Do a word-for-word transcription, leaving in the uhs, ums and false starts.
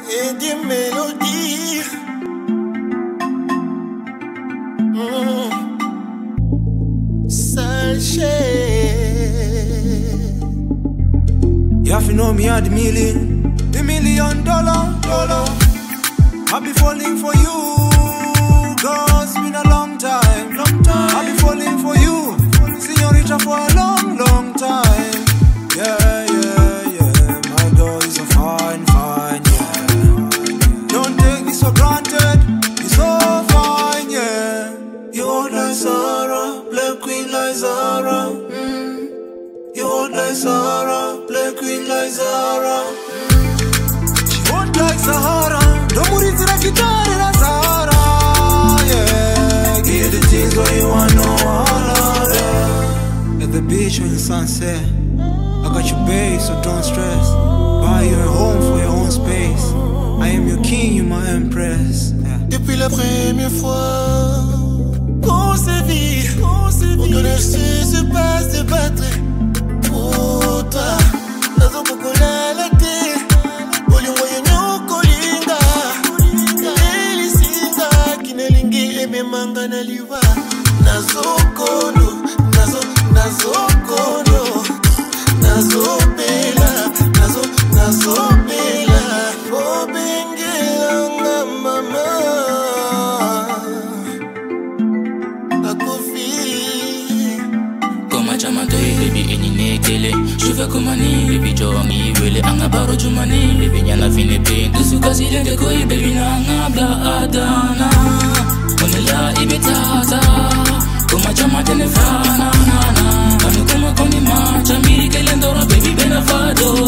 et des mélodies. Mmh. You have to know me at the million, the million dollar, dollar. I be falling for you, girl, it's been a long time, long time. I be falling for you, señorita, for a long, long time. Yeah, yeah, yeah, my girl is a fine, fine, yeah. Don't take this for granted, you're so fine, yeah. You're like Zara, Black Queen like Zara. Mm. You're like Zara, Black Queen like Zara. She won't like Sahara. Don't move it like guitar in a Zara. Yeah, give the things where you want no all yeah. At the beach when the sun set, I got your base, so don't stress. Buy you a home for your own space. I am your king, you my empress. Yeah. Depuis la première fois qu'on s'est vu, on connaît ce passe de battre. Pour toi, nazo kokola la te, bolingo yenyo kolinga, elisinga kinelingi eme manga na liwa. Nazo kono, nazo, nazo kono, nazo bela, nazo, nazo bela. Oh benge anga mama, akofi. Baby eni nekele Shufa kumani baby jongi Wele anga baro jumani Baby nyana fine pintu Suka silende koi baby na anga bla adana Onela ibetata Kuma chama tenefana Kanu kuma koni macha Miri kelendora baby benafado